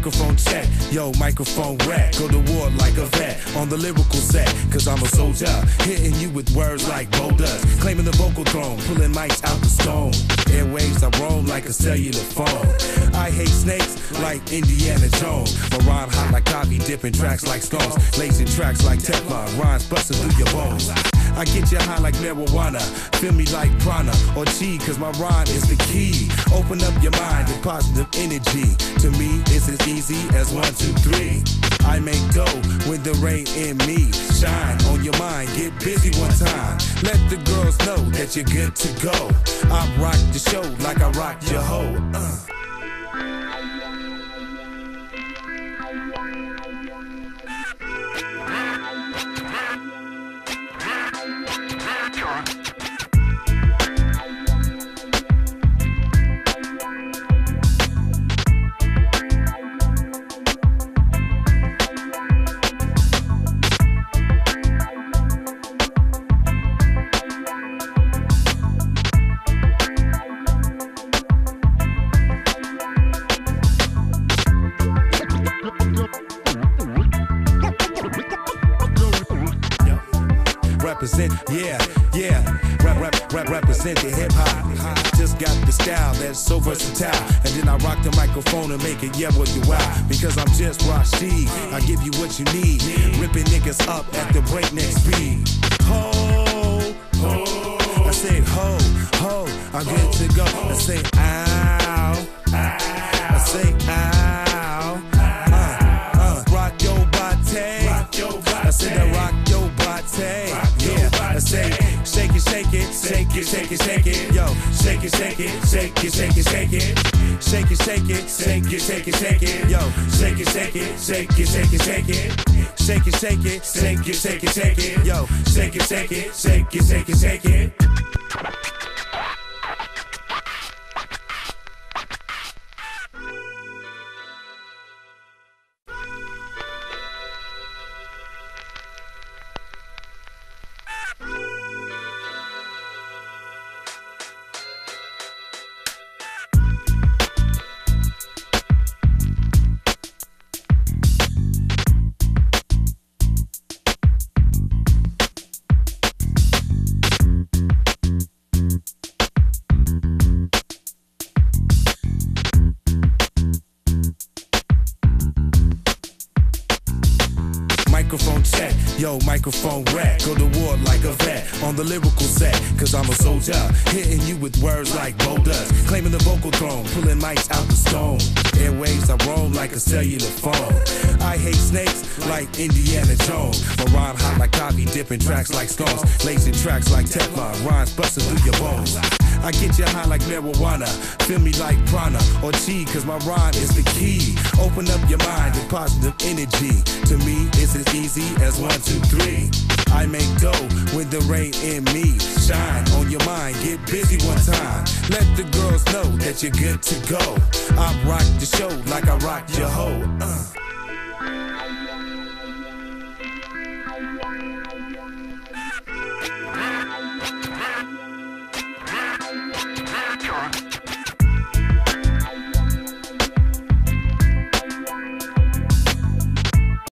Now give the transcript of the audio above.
Microphone check, yo, microphone wreck. Go to war like a vet on the lyrical set, cause I'm a soldier, hitting you with words like boulders, claiming the vocal throne, pulling mics out the stone. Airwaves I roam like a cellular phone. I hate snakes like Indiana Jones. My rhyme hot like coffee, dipping tracks like scones, lacing tracks like Teflon, rhymes busting through your bones. I get you high like marijuana, feel me like prana or chi, cause my rhyme is the key. Open up your mind to positive energy. To me, it's as easy as 1, 2, 3. I make dough when the rain in me. Shine on your mind, get busy one time. Let the girls know that you're good to go. I rock the show like I rock your hoe. Represent, represent the hip hop. Just got the style that's so versatile, and then I rock the microphone and make it what you wow. Because I'm just Rashid, I give you what you need, ripping niggas up at the breakneck speed. Ho, ho, I said ho, ho, I'm good to go. I say ow, I say ow, rock your body, I said I rock your body. I say, shake it, shake it, shake it, shake it, shake it, yo, shake it, shake it, shake it, shake it, shake it, shake it, shake it, shake it, shake it, shake it, yo, shake it, shake it, shake it, shake it, shake it, shake it, shake it, shake it, shake it, shake it, yo, shake it, shake it, shake it, shake it, shake it. Microphone check, yo, microphone wreck. Go to war like a vet on the lyrical set, cause I'm a soldier, hitting you with words like boulders, claiming the vocal throne, pulling mics out the stone. Airwaves I roam like a cellular phone. I hate snakes like Indiana Jones. My rhyme hot like coffee, dipping tracks like scones, lacing tracks like Teflon, rhymes busting through your bones. I get you high like marijuana, feel me like prana or chi, cause my rhyme is the key. Open up your mind to positive energy. To me, it's as easy as 1, 2, 3. I make dough when the rain in me. Shine on your mind, get busy one time. Let the girls know that you're good to go. I rock the show like I rock your hoe.